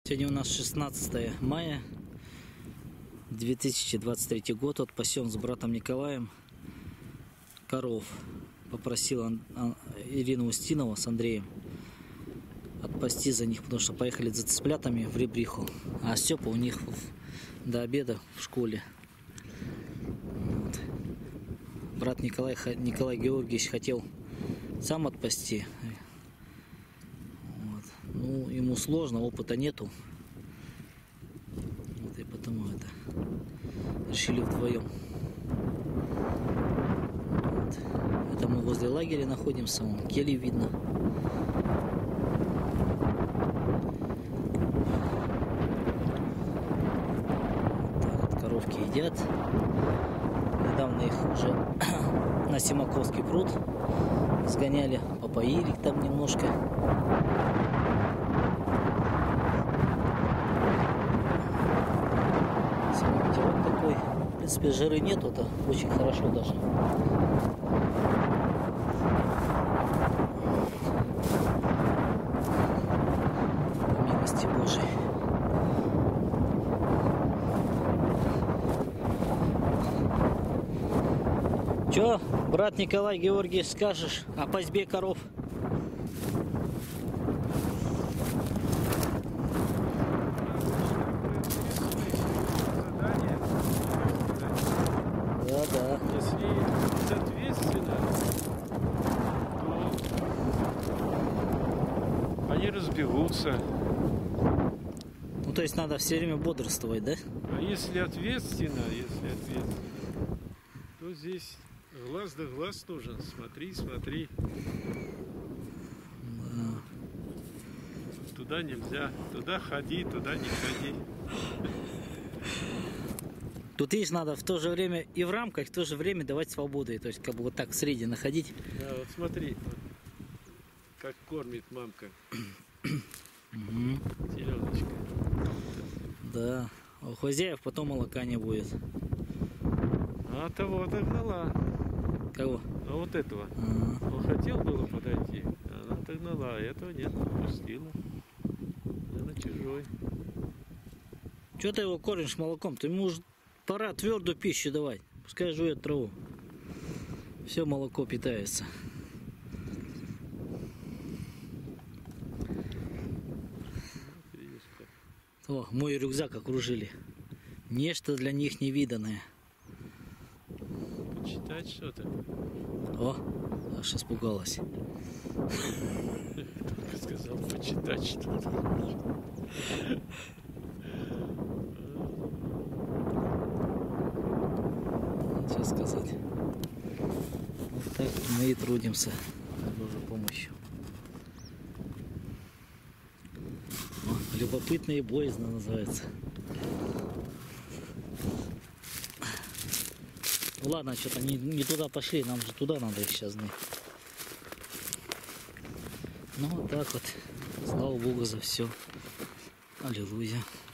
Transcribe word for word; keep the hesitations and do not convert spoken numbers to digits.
Сегодня у нас шестнадцатое мая две тысячи двадцать третий год. Вот пасем с братом Николаем коров. Попросила Ирина Устинова с Андреем отпасти за них, потому что поехали за цыплятами в Ребриху. А Степа у них до обеда в школе. Вот. Брат Николай, Николай Георгиевич хотел сам отпасти. Вот. Ну, ему сложно, опыта нету. Вот, и потому это решили вдвоем. Вот. Это мы возле лагеря находимся, вон кельи видно. Вот так, коровки едят. Недавно их уже на Симаковский пруд сгоняли, попоили там немножко. Смотрите, вот такой. В принципе, жиры нету, это очень хорошо даже. По милости Божией. Че, брат Николай Георгиевич, скажешь о пасьбе коров? Да, да. Если соответственно, то они разбегутся. Ну, то есть надо все время бодрствовать, да? А если ответственно, если ответственно, то здесь глаз да глаз нужен. Смотри, смотри. Да. Туда нельзя. Туда ходи, туда не ходи. Тут, видишь, надо в то же время и в рамках, в то же время давать свободу. То есть, как бы вот так в среде находить. Да, вот смотри, вот, как кормит мамка Угу. теленочка. Да. А у хозяев потом молока не будет. А того догнала. Кого? А вот этого. А, Он хотел было подойти, а она догнала, а этого нет, пустила. Она чужой. Че ты его кормишь молоком? Ты ему уже пора твердую пищу давать. Пускай жует траву. Все молоко питается. Видишь как. О, мой рюкзак окружили. Нечто для них невиданное. Почитать что-то. О, аж испугалась. Только сказал почитать что-то. Что сказать? Вот так мы и трудимся с Божьей помощью. О, любопытно и боязно называется. Ну ладно, что-то не, не туда пошли, нам же туда надо их сейчас знать. Ну вот так вот. Слава Богу за все. Аллилуйя.